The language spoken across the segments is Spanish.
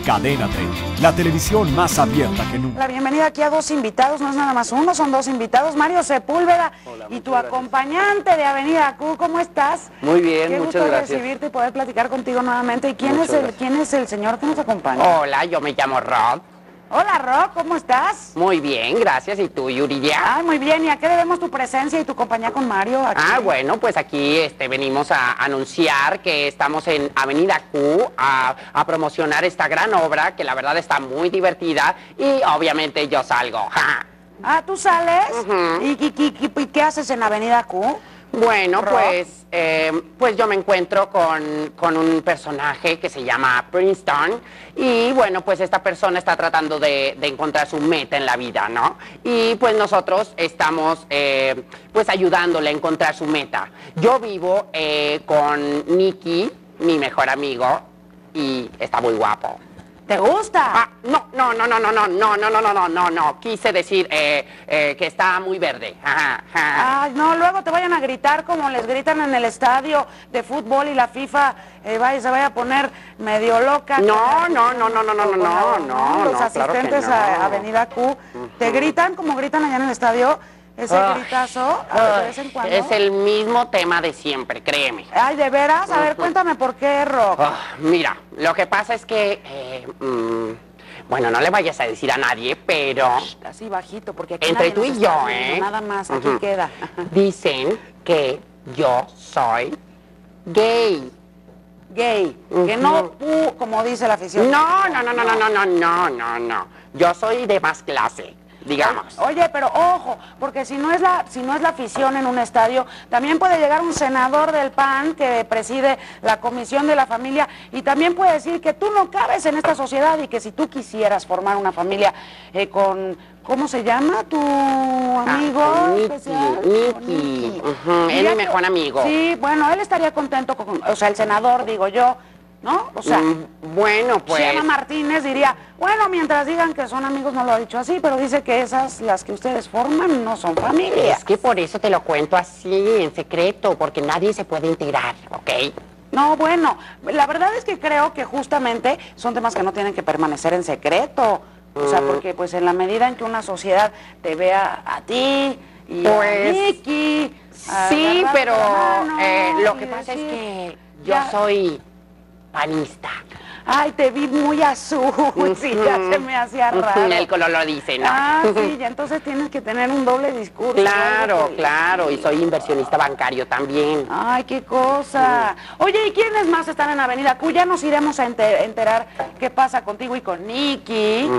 Cadena 30, la televisión más abierta que nunca. La bienvenida aquí a dos invitados, no es nada más uno, son dos invitados. Mario Sepúlveda. Hola, y tu acompañante de Avenida Q, ¿cómo estás? Muy bien, Qué muchas gusto gracias. recibirte y poder platicar contigo nuevamente. ¿Y quién es el señor que nos acompaña? Hola, yo me llamo Rod. Hola, Rob, ¿cómo estás? Muy bien, gracias. ¿Y tú, Yuridia? Ay, muy bien. ¿Y a qué debemos tu presencia y tu compañía con Mario aquí? Bueno, pues aquí venimos a anunciar que estamos en Avenida Q a promocionar esta gran obra que la verdad está muy divertida y obviamente yo salgo. ¡Ja! Ah, ¿tú sales? ¿Y qué haces en Avenida Q? Bueno, Rob. pues yo me encuentro con un personaje que se llama Princeton y bueno, pues esta persona está tratando de encontrar su meta en la vida, ¿no? Y pues nosotros estamos pues ayudándole a encontrar su meta. Yo vivo con Nicky, mi mejor amigo, y está muy guapo. ¿Te gusta? No. Quise decir que está muy verde. Ay, no, luego te vayan a gritar como les gritan en el estadio de fútbol y la FIFA se vaya a poner medio loca. No. Los asistentes a Avenida Q te gritan como gritan allá en el estadio. Ese gritazo, de vez en cuando. Es el mismo tema de siempre, créeme. Ay, ¿de veras? A ver, cuéntame por qué, Rock. Mira, lo que pasa es que, bueno, no le vayas a decir a nadie, pero... Así bajito, porque aquí entre nadie tú nos y está yo, viendo, nada más, aquí queda. Dicen que yo soy gay. Gay, que no como dice la afición. No. Yo soy de más clase, digamos. Oye, pero ojo, porque si no es la afición en un estadio, también puede llegar un senador del PAN que preside la Comisión de la Familia y también puede decir que tú no cabes en esta sociedad y que si tú quisieras formar una familia con, ¿cómo se llama tu amigo especial? Nicky. Él es mi mejor amigo. Sí, bueno, él estaría contento con, o sea, el senador, digo yo, ¿no? O sea, bueno, pues... Chema Martínez diría, bueno, mientras digan que son amigos, no lo ha dicho así, pero dice que esas, las que ustedes forman, no son familias. Es que por eso te lo cuento así, en secreto, porque nadie se puede enterar, ¿ok? No, bueno, la verdad es que creo que justamente son temas que no tienen que permanecer en secreto. O sea, porque pues en la medida en que una sociedad te vea a ti y a Nicky... Sí, pero lo que y pasa es decir, que yo ya- soy panista. Ay, te vi muy azul, sí, ya se me hacía raro. El color lo dice, ¿no? Ah, sí, ya entonces tienes que tener un doble discurso. Claro, y soy inversionista bancario también. Ay, qué cosa. Oye, ¿y quiénes más están en Avenida Q? Ya nos iremos a enterar qué pasa contigo y con Nicky.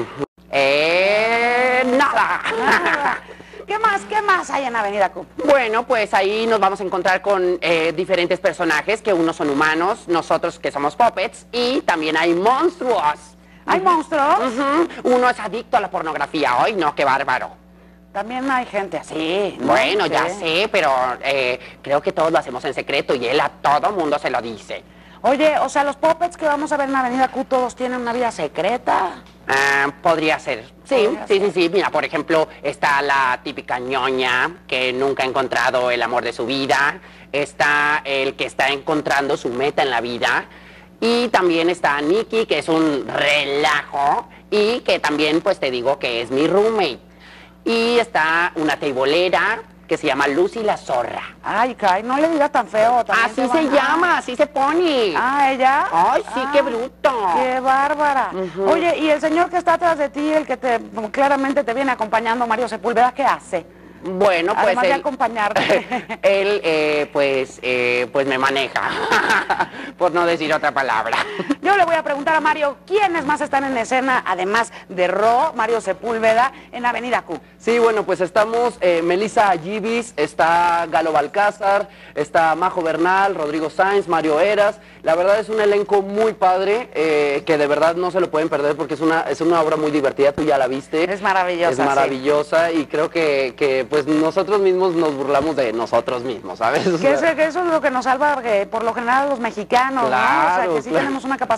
Nada. ¿Qué más hay en Avenida Q? Bueno, pues ahí nos vamos a encontrar con diferentes personajes, que unos son humanos, nosotros que somos puppets, y también hay monstruos. ¿Hay monstruos? Uno es adicto a la pornografía. ¡Ay, no, qué bárbaro! También hay gente así, ¿no? Bueno, Sí. ya sé, pero creo que todos lo hacemos en secreto y él a todo mundo se lo dice. Oye, o sea, los puppets que vamos a ver en Avenida Q todos tienen una vida secreta. Podría ser. Sí. Mira, por ejemplo, está la típica ñoña que nunca ha encontrado el amor de su vida. Está el que está encontrando su meta en la vida. Y también está Nicky, que es un relajo. Y que también, pues te digo que es mi roommate. Y está una teibolera que se llama Lucy la Zorra. Ay, Kai, no le digas tan feo. Así se llama, así se pone. Ah, ¿ella? Ay, sí, qué bruto. ¡Qué bárbara! Oye, ¿y el señor que está atrás de ti, el que claramente te viene acompañando, Mario Sepúlveda, qué hace? Bueno, pues Además de acompañarte. él, pues me maneja, por no decir otra palabra. Yo le voy a preguntar a Mario, ¿quiénes más están en escena, además de Mario Sepúlveda, en Avenida Q? Sí, bueno, pues estamos Melissa Ayibis, está Galo Balcázar, está Majo Bernal, Rodrigo Sainz, Mario Eras. La verdad es un elenco muy padre, que de verdad no se lo pueden perder porque es una obra muy divertida, tú ya la viste. Es maravillosa. Es maravillosa y creo que pues nosotros mismos nos burlamos de nosotros mismos, ¿sabes? O sea, Que eso es lo que nos salva, porque por lo general los mexicanos, ¿no? O sea, Claro, que sí claro. tenemos una capacidad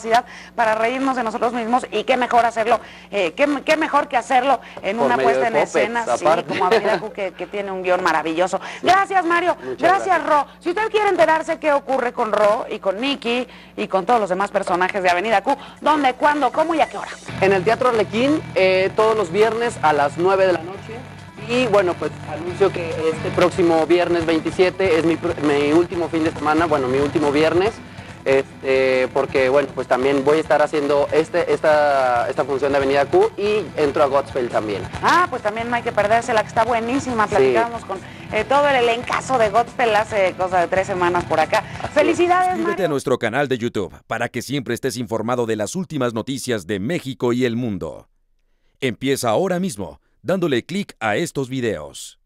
capacidad para reírnos de nosotros mismos y qué mejor hacerlo, qué mejor que hacerlo en Por una medio puesta de en puppets, escena, sí, aparte. como Avenida Q, que tiene un guión maravilloso. Gracias, Mario. Gracias, Ro. Si usted quiere enterarse qué ocurre con Ro y con Nicky y con todos los demás personajes de Avenida Q, ¿dónde, cuándo, cómo y a qué hora? En el Teatro Arlequín, todos los viernes a las 9 de la noche. Y bueno, pues anuncio que este próximo viernes 27 es mi último fin de semana, bueno, mi último viernes. Porque bueno, pues también voy a estar haciendo esta función de Avenida Q y entro a Godspell también. Ah, pues también no hay que perdérsela, que está buenísima. Platicamos con todo el elencazo de Godspell hace cosa de 3 semanas por acá. Felicidades, Suscríbete Mario. a nuestro canal de YouTube para que siempre estés informado de las últimas noticias de México y el mundo. Empieza ahora mismo dándole clic a estos videos.